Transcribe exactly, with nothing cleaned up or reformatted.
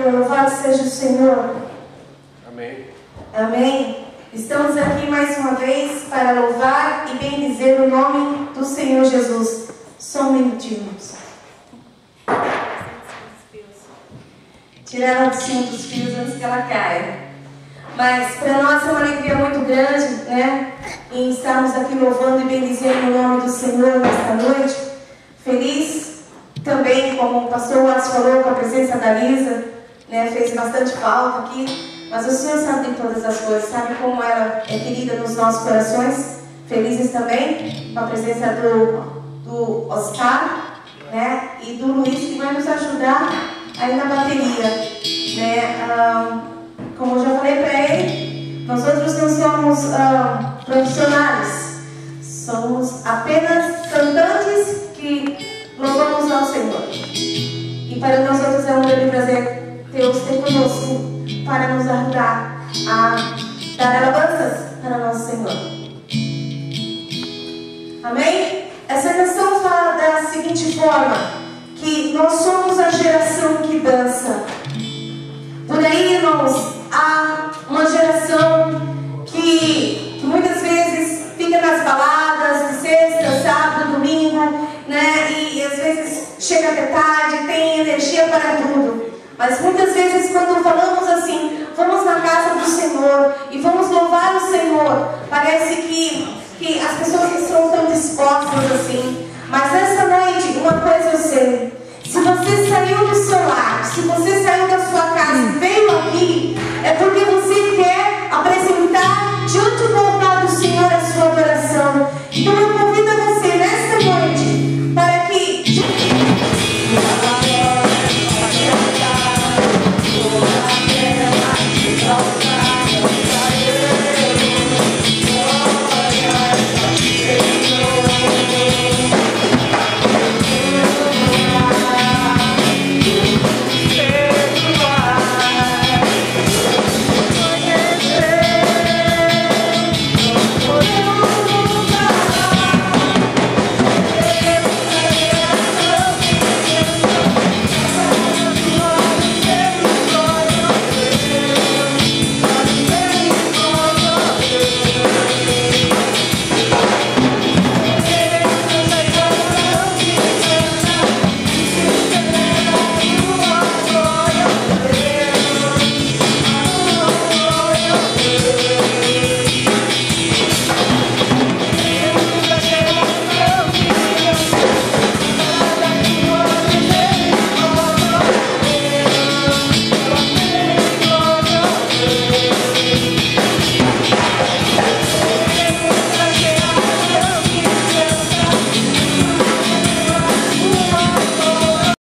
Aleluia, louvado seja o Senhor. Amém. Amém. Estamos aqui mais uma vez para louvar e bendizer o nome do Senhor Jesus. Só um minutinho. Tirar ela do cinto dos fios antes que ela caia. Mas para nós é uma alegria muito grande, né? Em estarmos aqui louvando e bendizendo o nome do Senhor nesta noite. Feliz também, como o pastor Watts falou, com a presença da Lisa, né? Fez bastante falta aqui. Mas o Senhor sabe de todas as coisas, sabe como ela é querida nos nossos corações. Felizes também com a presença do, do Oscar, né? E do Luiz, que vai nos ajudar aí na bateria, né? Ah, como eu já falei para ele, nós outros não somos ah, profissionais, somos apenas cantantes que louvamos ao Senhor. E para nós outros é um grande prazer Deus ter conosco para nos ajudar a dar alabanças para nosso Senhor. Amém? Essa canção fala da seguinte forma, que nós somos a geração que dança. Por aí, irmãos, há uma geração que, que muitas vezes fica nas baladas de sexta, sábado, domingo, né? E, e às vezes chega até tarde, tem energia para tudo. Mas muitas vezes quando falamos assim, vamos na casa do Senhor e vamos louvar o Senhor, parece que, que as pessoas não estão tão dispostas assim. Mas nessa noite, uma coisa eu sei,